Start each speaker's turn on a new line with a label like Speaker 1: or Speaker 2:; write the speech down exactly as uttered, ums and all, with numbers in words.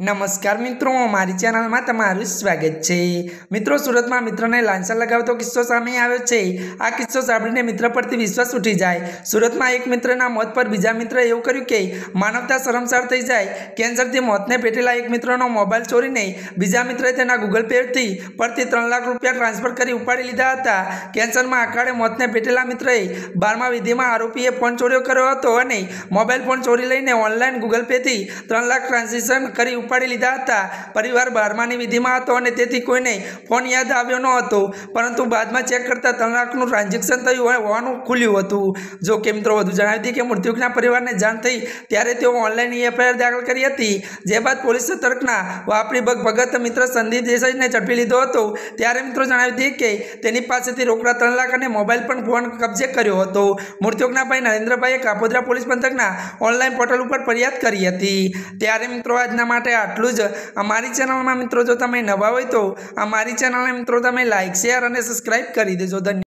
Speaker 1: नमस्कार मित्रों, मारी चेनल में तमारुं स्वागत है। मित्रों, सूरत में मित्र ने लांछन लगावतो किस्सो सामे आव्यो छे। आ किस्सो सांभळीने मित्र परथी विश्वास उठी जाए। सूरत में एक मित्रना मौत पर बीजा मित्रे एवुं कर्युं के मानवता शरमसार थई जाए। कैंसरथी मौतने पेटेला एक मित्रनो मोबाइल चोरीने बीजा मित्रे तेना गूगल पे परथी त्रण लाख रूपिया ट्रांसफर करी उपाड़ी लीधा हता। कैंसर में आखाड़े मौतने पेटेला मित्रए बारमा विधि में आरोपीए फोन चोर्यो कर्यो हतो अने मोबाइल फोन चोरी लईने ऑनलाइन गूगल पे थी त्रण लाख ट्रांजेक्शन करी उपाड़ी लीधा हता। परिवार बारमानी विधि में हतो अने तेथी कोईने फोन याद आव्यो न हतो, परंतु बादमां चेक करता त्रण लाखनुं ट्रांजेक्शन थयुं होवानुं खुल्युं हतुं। जो के मित्रों वधु जणावी दीए के मृतकना परिवारने जाण थई त्यारे तेओ ऑनलाइन एफआईआर दाखल करी हती। जे बाद पोलीस सतर्कना वापरी बग भगत मित्र संदीप देसाईने झड़पी लीधो हतो। त्यारे मित्रों जणावी दीए के तेनी पासेथी रोकड़ा त्रण लाख अने मोबाइल पण फोन कब्जे कर्यो हतो। मृतकना भाई नरेन्द्रभाईए कापोद्रा पोलीस पंथकना ऑनलाइन पोर्टल पर फरियाद करी हती। त्यारे मित्रों आजना माटे आटलुं ज। अमारी चेनल में मित्रों जो तमे नवा होय तो अमारी चेनल ने मित्रों तमे लाइक शेर और सब्सक्राइब करी देजो। धन्यवाद।